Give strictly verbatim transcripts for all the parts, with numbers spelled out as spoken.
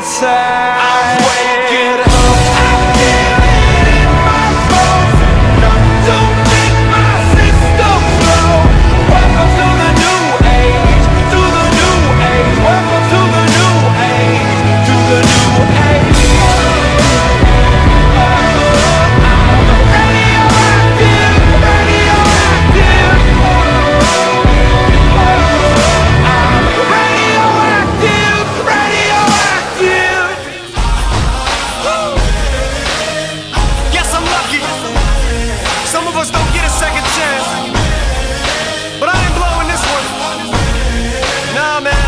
inside. I'm waking up, I feel it in my bones. Enough to make my system blow. Welcome to the new age, to the new age. Welcome to the new age, to the new age. Radioactive, radioactive. I'm radioactive, radioactive. Guess I'm lucky. Some of us don't get a second chance, but I ain't blowing this one. Nah, man.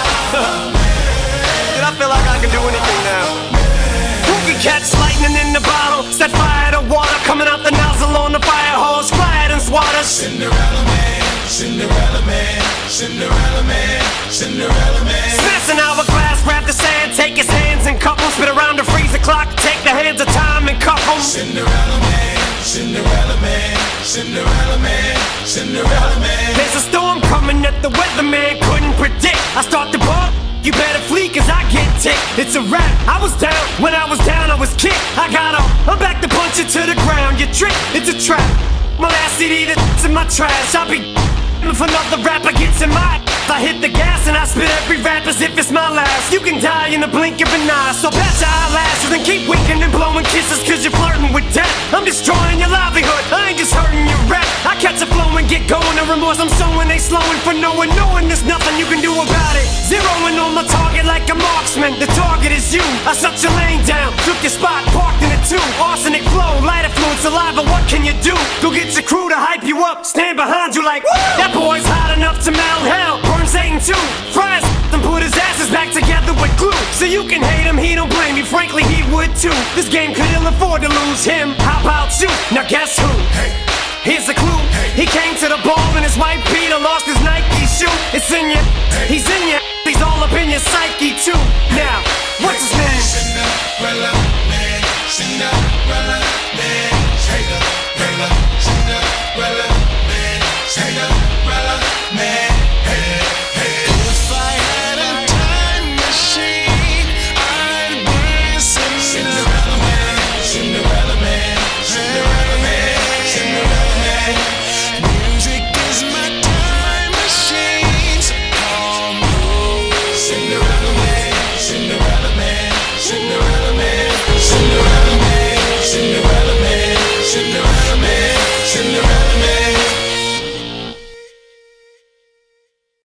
Dude, I feel like I can do anything now. Who can catch lightning in the bottle? Set fire to water coming out the nozzle on the fire hose. Quiet and swatter. Cinderella man, Cinderella man, Cinderella man, Cinderella man. Smash an hourglass, grab the sand, take his hands and cup 'em. Spit around the freezer clock, take the hands of time and cup 'em. Cinderella man, Cinderella man, Cinderella man, Cinderella man. There's a storm coming that the weatherman couldn't predict. I start to bump, you better flee cause I get ticked. It's a wrap, I was down, when I was down I was kicked. I got up, I'm back to punch it to the ground. You trick, it's a trap. My last C D that's in my trash. I be if another rapper gets in my I hit the gas and I spit every rap as if it's my last. You can die in the blink of an eye, so pat your eyelashes and keep winking and blowing kisses cause you're flirting with death. I'm destroying your livelihood, I ain't just hurting your rap. I catch a flow and get going, the remorse I'm showing they slowing for knowing, knowing there's nothing you can do about it. Zeroing on my target like a marksman, the target is you. I shut your lane down, took your spot, parked in it too. Arsenic flow, lighter fluid, saliva, what can you do? Go get your crew to hype you up, stand behind you like, woo! That boy's hot enough to melt hell. Satan too, fries and put his asses back together with glue. So you can hate him, he don't blame you, frankly he would too. This game could ill afford to lose him, how about you? Now guess who? Hey. Here's the clue, Hey. he came to the ball and his white Peter lost his Nike shoe. It's in you, Hey. he's in you, he's all up in your psyche too. Now, what's his name? Cinderella man, Cinderella man, Cinderella, Cinderella man, Cinderella man.